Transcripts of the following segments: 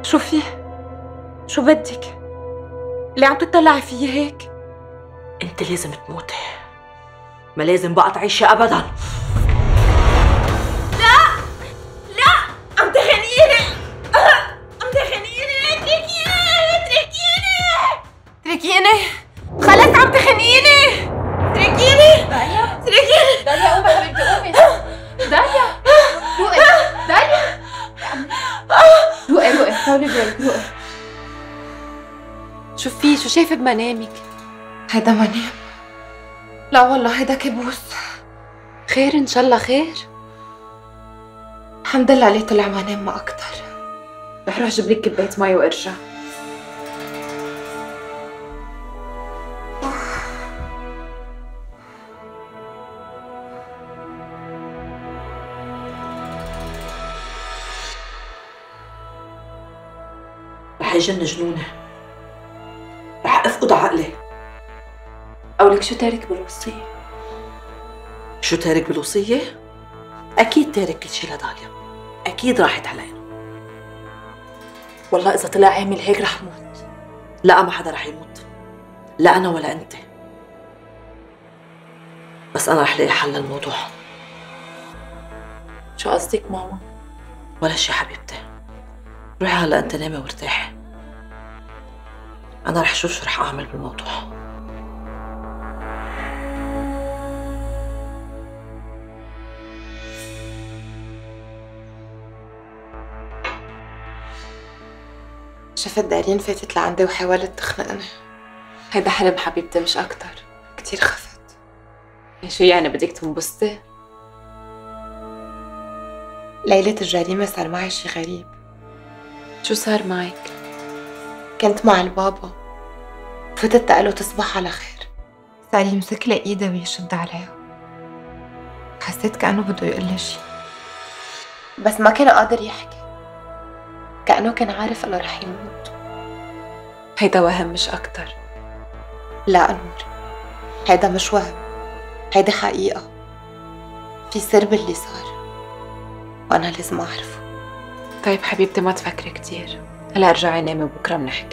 شو في؟ شو بدك؟ اللي عم تطلعي فيي هيك؟ انت لازم تموتي، ما لازم بقى تعيشي ابدا. لا لا، عم تخنقيني، عم تخنقيني، اتركيني خلص، عم تخنقيني، اتركيني. داليا قومي حبيبتي قومي. داليا روقي، داليا روقي حاولي بالك، روقي. شو في؟ شو شايفة بمنامك؟ هيدا منام؟ لا والله هيدا كابوس. خير ان شاء الله خير. الحمد لله عليه طلع منام ما اكتر. رح اروح اجيب لك كباية مي وارجع. رح يجن جنوني، رح افقد عقلي. قولك شو تارك بالوصية؟ شو تارك بالوصية؟ أكيد تارك كل شي لداليا، أكيد راحت على عينه. والله إذا طلع عامل هيك رح موت. لا، ما حدا رح يموت، لا أنا ولا أنت. بس أنا رح لاقي حل للموضوع. شو قصدك ماما؟ ولا شي حبيبتي، روحي هلا أنت نامي وارتاحي. أنا رح شوف شو رح أعمل بالموضوع. شفت دارين فاتت لعندي وحاولت تخنقني. هيدا حلم حبيبتي مش أكتر. كتير خفت. شو يعني بدك تنبسطي؟ ليلة الجريمة صار معي شي غريب. شو صار معك؟ كنت مع البابا، فتت قاله تصبح على خير. صار يمسك لي ايدي ويشد عليها. حسيت كأنه بده يقول لي شي، بس ما كان قادر يحكي، كأنه كان عارف انه رح يموت. هيدا وهم مش أكتر. لا نور، هيدا مش وهم، هيدا حقيقة. في سر باللي صار وأنا لازم أعرفه. طيب حبيبتي ما تفكري كتير، هلا ارجعي نامي وبكره بنحكي.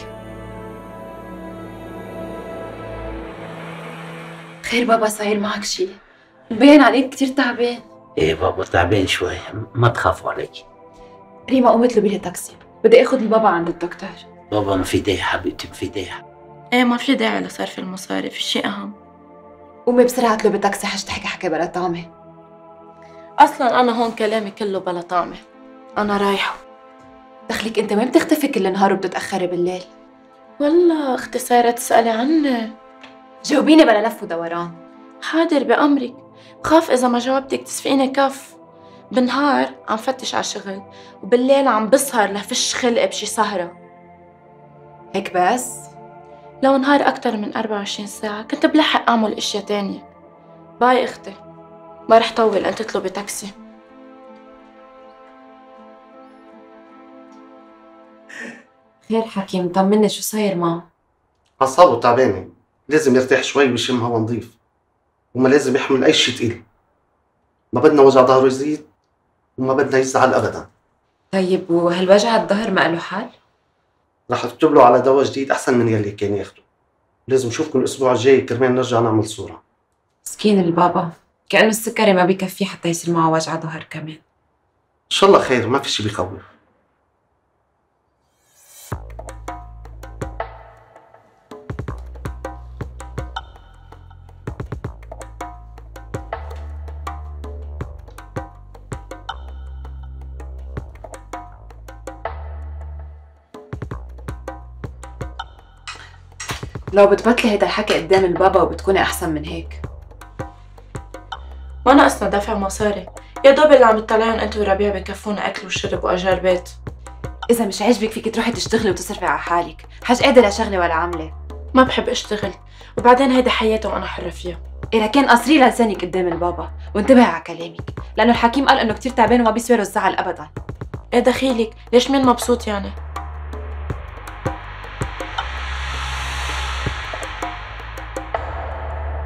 خير بابا، صاير معك شي؟ مبين عليك كتير تعبان. ايه بابا تعبان شوي، ما تخافوا علي. ريما قومي اطلبي لي تاكسي، بدي اخذ البابا عند الدكتور. بابا ما في داعي حبيبتي، ما في داعي. ايه ما في داعي لصرف المصاري، في شيء اهم. قومي بسرعة اطلبي تاكسي، حاج تحكي حكي بلا طعمة. اصلا انا هون كلامي كله بلا طعمة، انا رايحة. دخلك انت وين بتختفي كل النهار وبتتأخري بالليل؟ والله اختي صايرة تسألي عني. جاوبيني بلا لف ودوران. حاضر بأمرك، بخاف إذا ما جاوبتك تسفقيني كف. بالنهار عم فتش على شغل، وبالليل عم بسهر لفش خلق بشي سهرة. هيك بس؟ لو نهار أكتر من 24 ساعة كنت بلحق أعمل أشياء تانية. باي أختي، ما رح طول، أنت تطلبي تاكسي. خير حكيم، طمني شو صاير معه؟ أعصابه تعبانة، لازم يرتاح شوي ويشم هوا نظيف، وما لازم يحمل أي شيء تقيل. ما بدنا وجع ظهره يزيد، وما بدنا يزعل أبدا. طيب وهالوجع الظهر ما له حل؟ رح أكتب له على دواء جديد أحسن من يلي كان ياخده. لازم نشوفكم الأسبوع الجاي كرمال نرجع نعمل صورة. مسكين البابا، كأنه السكري ما بكفيه حتى يصير معه وجع ظهر كمان. إن شاء الله خير، ما في شي بيخوف. لو بتبطلي هيدا الحكي قدام البابا وبتكوني أحسن من هيك. ما أنا أصلا دافع مصاري، يا دوب اللي عم تطلعهم أنت وربيع بكفونا أكل وشرب وأجار بيت. إذا مش عاجبك فيك تروحي تشتغلي وتصرفي على حالك، حاج قادر لا شغلة ولا عملة. ما بحب أشتغل، وبعدين هيدا حياتي وأنا حرة فيها. إذا كان قصري لسانك قدام البابا وانتبهي على كلامك، لأنه الحكيم قال إنه كتير تعبان وما بيسوي له الزعل أبدا. إيه دخيلك؟ ليش مين مبسوط يعني؟